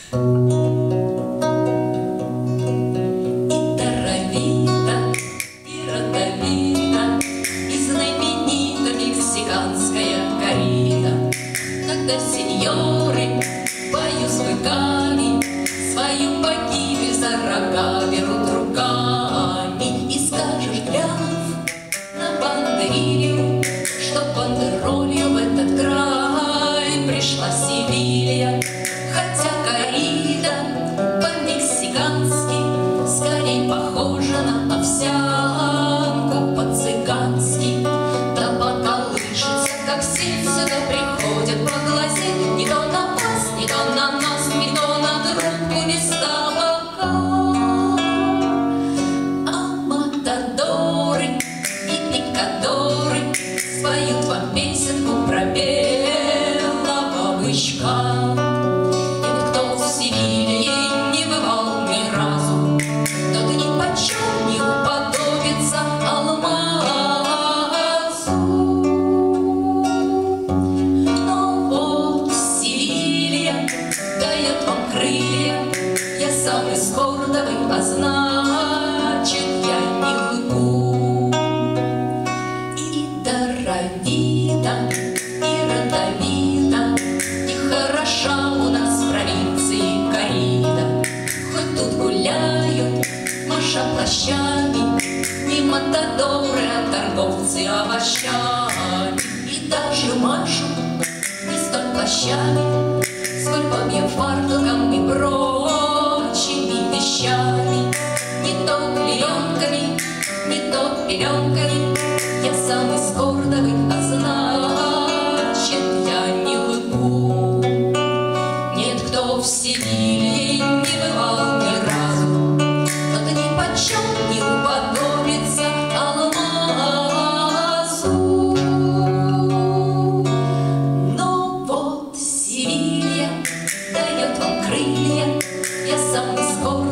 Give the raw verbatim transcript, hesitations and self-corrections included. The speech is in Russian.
даровита, и родовита, и знаменита мексиканская коррида. Когда сеньоры, бою с быками, свою погибель за рога берут руками. И скажешь, глянув на бандерилью, что бандеролью в этот край пришла Севилья. Хотя коррида по-мексикански скорей похожа на овсянку по-цыгански. Да поколышется, как сеть, сюда приходят поглазеть. Не то на вас, не то на нас, не то на трубку без табака. А матадоры и пикадоры споют вам песенку про белого бычка. И кто в Севилье не бывал ни разу, тот ни почем не уподобится алмазу. Но вот Севилья дает вам крылья, я сам из Кордовы, а значит, я не лгу. И даровита, и родовита, и хороша у нас в провинции коррида. Хоть тут гуляют, маша плащами, не матадоры, а торговцы овощами. И даже машут не столь плащами, сколь побьем фартуком и прочими вещами. Не то клеенками, не то пеленками, я сам из Кордовы, а значит, я не лгу. Нет, кто в Севилье не бывал ни разу, тот ни почем не уподобится алмазу. Но вот Севилья дает вам крылья, я сам из Кордовы,